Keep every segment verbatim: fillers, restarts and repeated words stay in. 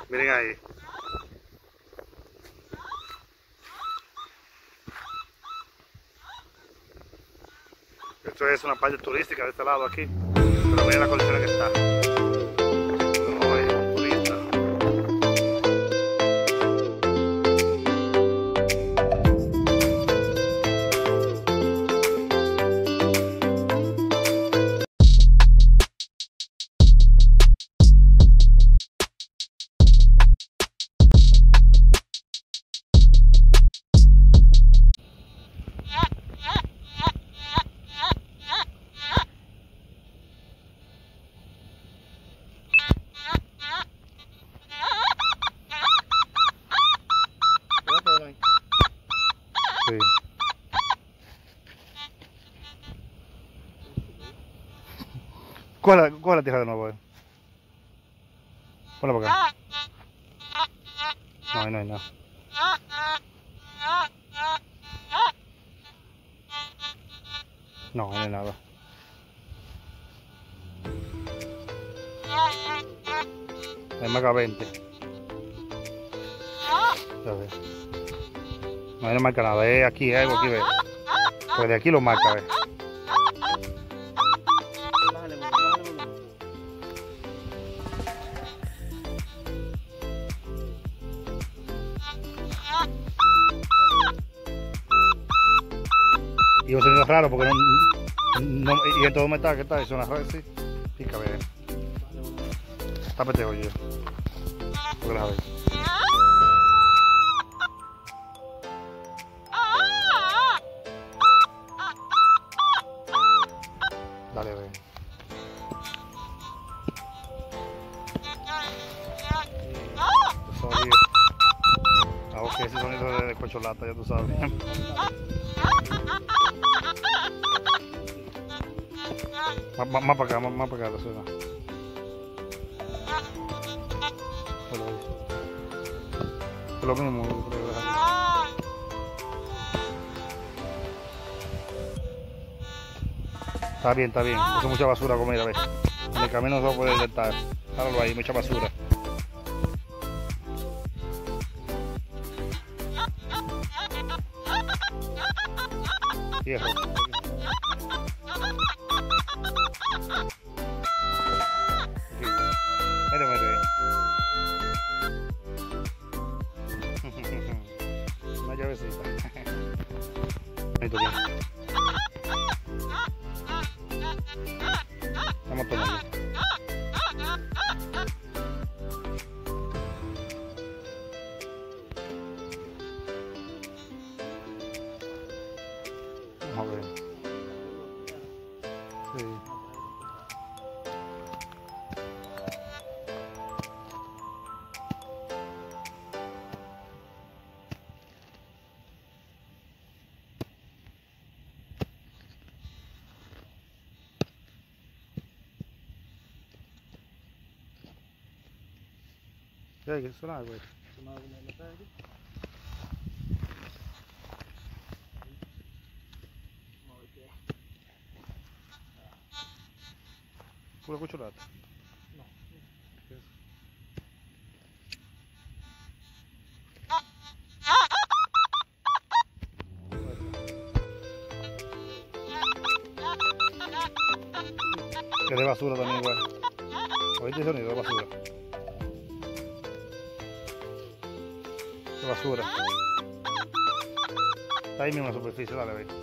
Miren ahí. Esto es una parte turística de este lado aquí. Pero miren la condición que está. No es un turista. Sí. ¿Cuál, cuál es la tierra de nuevo? Eh? Ponla para acá. No, no hay nada. No, no hay nada. Hay marca veinte. Ya ves. No, no marca nada, es aquí, es algo aquí, ve. Pues de aquí lo marca, ve. Y un sonido raro porque no, no y en todo me está, ¿qué tal? Suena raro, sí. Pica, ve. Tápete, oye. Porque la ves. Dale, ve. Ah, ok, ese sonido de cocholata, ya tú sabes. Más, más, más para acá, más, más para acá, suena. Es lo mismo. Está bien, está bien. Eso es mucha basura comida, ¿ves? En el camino no se puede intentar. Páralo ahí, mucha basura. Viejo. Mire, mire. Una llavecita. Bonito bien. Vamos a tomarlo. Vamos a ver. Sí. ¿Qué? ¿Qué suena, güey? Suena como la calle. ¿Pura cucholata? No. ¿Qué es? Que de basura también igual. ¿Oíste el sonido de basura? De basura. Está ahí mismo en la superficie, dale, ve.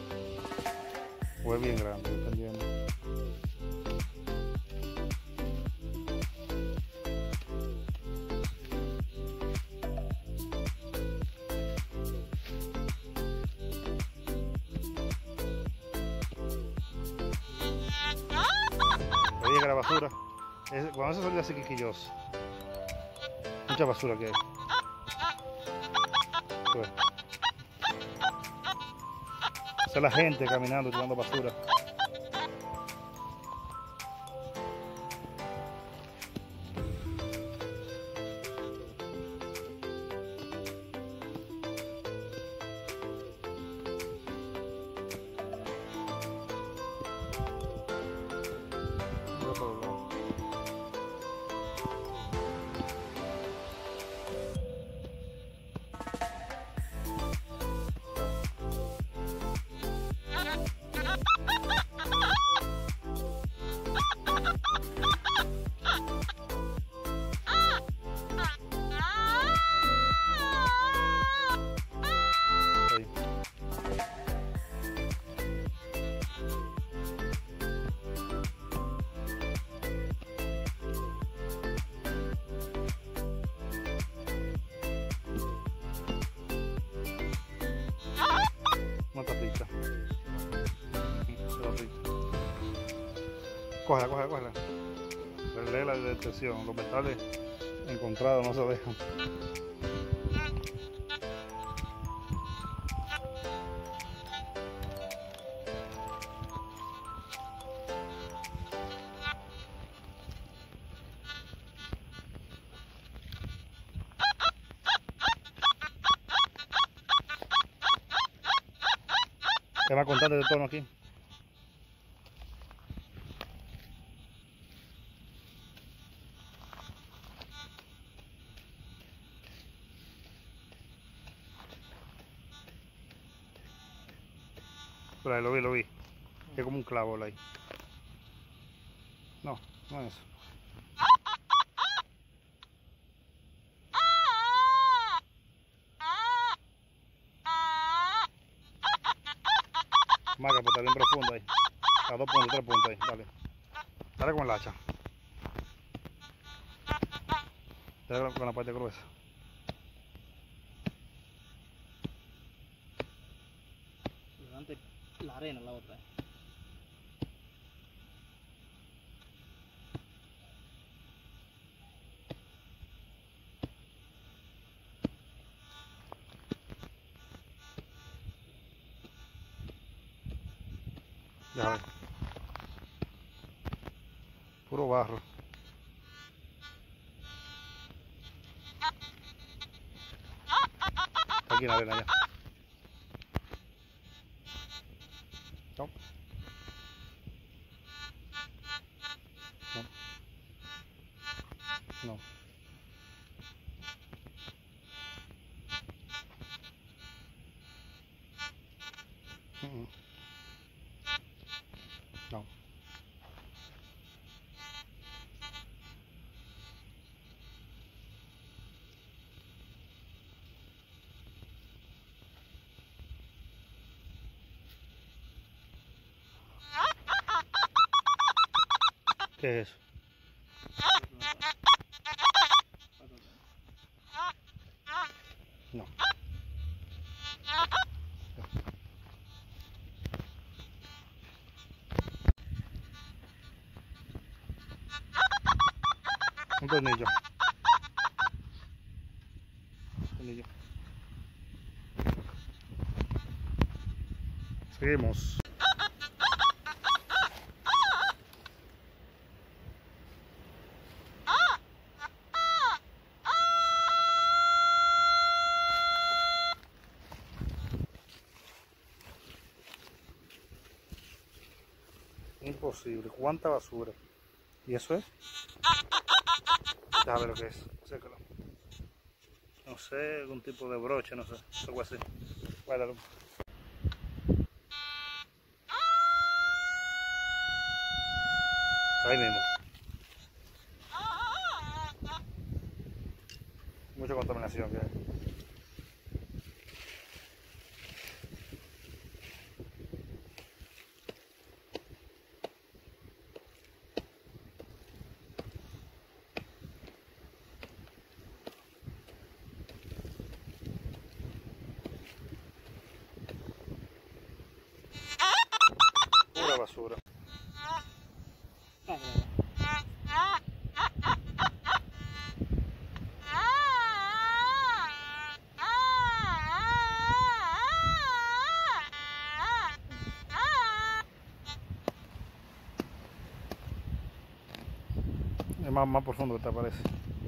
O es bien grande, dependiendo. Oye, que la basura, es, cuando se salió así quiquilloso, mucha basura que hay. Pues, esa es la gente caminando, tirando basura. hacha. Cógela, cógela, cógela. Lee la detección. Los metales encontrados no se dejan. Es más constante de tono aquí. Por ahí lo vi, lo vi. Es como un clavo ahí. No, no es eso. Marca, pues está bien profundo ahí. A dos puntos, tres puntos ahí. Dale. Dale con el hacha. Dale con la parte gruesa. Levante la arena la otra. Ya ves. Puro barro. Está aquí en la arena ya. No. No. No. Mm-mm. No. ¿Qué es eso? No. Un tornillo. Tornillo. Seguimos. Imposible. ¿Cuánta basura? ¿Y eso es? Déjame ver lo que es. Sécalo. No sé, algún tipo de broche, no sé. Algo así. Guárdalo. Ahí mismo. Mucha contaminación que hay. Pura basura. Es más, más profundo que te parece.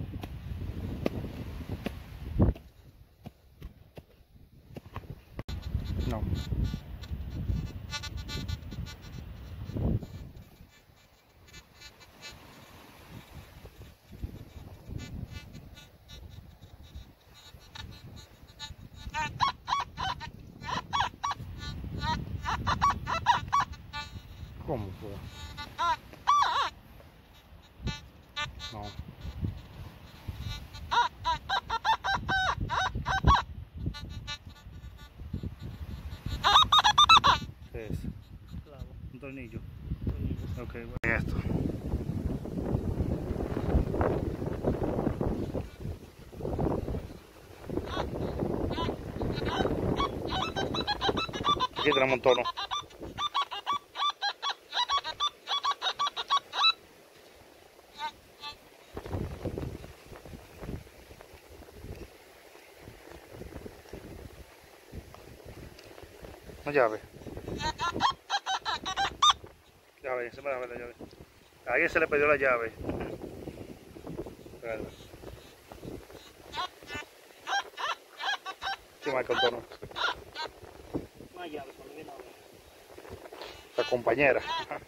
No. ¿Cómo fue? No. ¿Qué es? Clavo. Un tornillo. Tornillo. Ok, bueno. Esto. Aquí tenemos un tono. Una llave. Llave, se me da la llave. A alguien se le perdió la llave. Espérate. Sí, marca el tono. Una llave, cuando viene a ver. La compañera.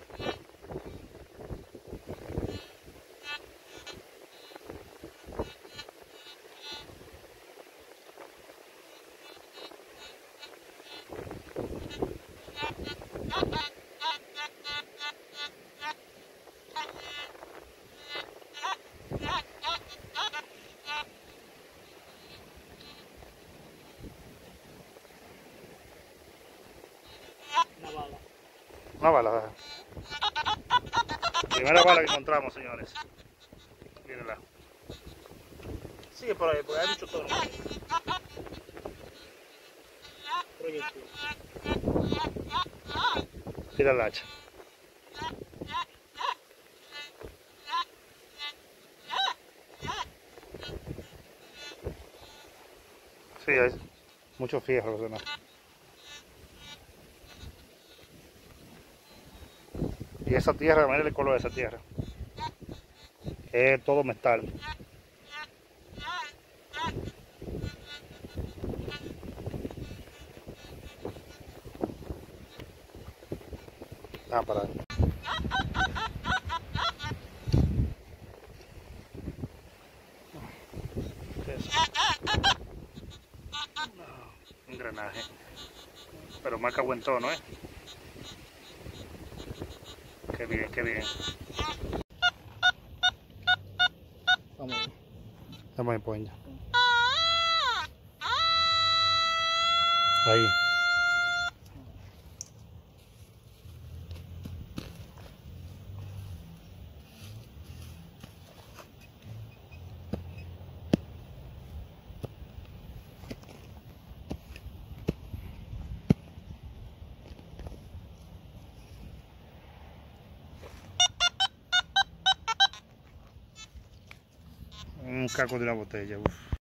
Una bala. Una bala. Primera bala que encontramos, señores. Mírenla. Sigue por ahí, porque hay mucho tono. Proyectil. Tira el hacha. Sí, hay muchos fierros, ¿no? Y esa tierra, miren el color de esa tierra. Es todo metal. Ah, para. ¿Qué es? Un engranaje. Pero marca buen tono, ¿eh? Qué bien, qué bien. Vamos a ver. Vamos a poner. Ahí. Un caco de una botella, uf.